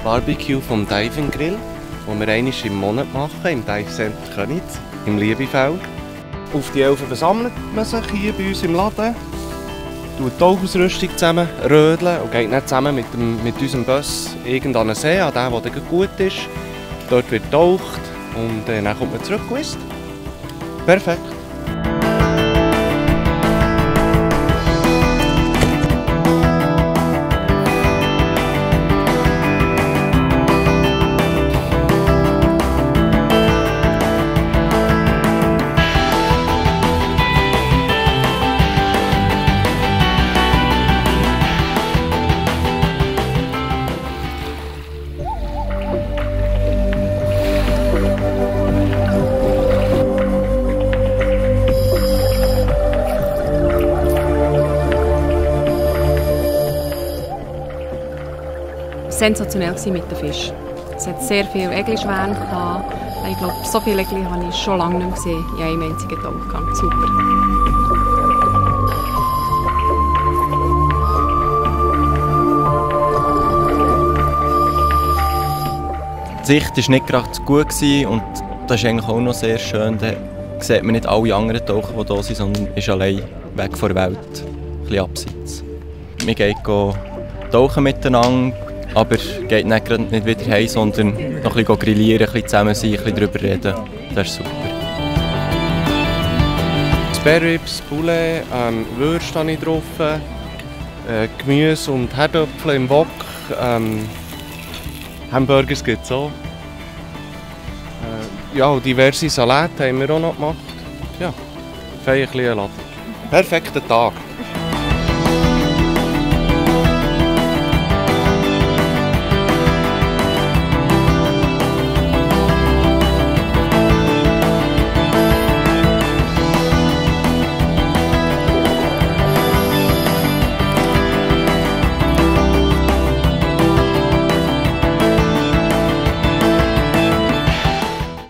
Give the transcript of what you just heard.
Barbecue vom Diving Grill, das wir einmal im Monat machen, im Dive Center Königs, im Liebefeld. Auf die 11 versammelt man sich hier bei uns im Laden, tut die Tauchausrüstung zusammen, rödeln und geht dann zusammen mit unserem Bus irgendeinen See, an den, der gut ist. Dort wird getaucht und dann kommt man zurück und isst. Perfekt. Sensationell mit den Fischen. Es hat sehr viele Eglischwärme gehabt. Ich glaube, so viele Egli habe ich schon lange nicht mehr gesehen in einem einzigen Tauchgang. Super. Die Sicht war nicht gerade gut und das ist eigentlich auch noch sehr schön. Da sieht man nicht alle anderen Taucher, die hier sind, sondern ist allein weg von der Welt, ein bisschen abseits. Wir gehen tauchen miteinander, aber geht nicht wieder heim, sondern noch ein bisschen grillieren, ein bisschen zusammen sein, ein bisschen darüber reden. Das ist super. Spareribs, Poulet, Würste habe ich drauf, Gemüse und Herdöpfel im Wok. Hamburgers gibt es auch. Ja, und diverse Salate haben wir auch noch gemacht. Ja, feierliche Ladung. Perfekter Tag.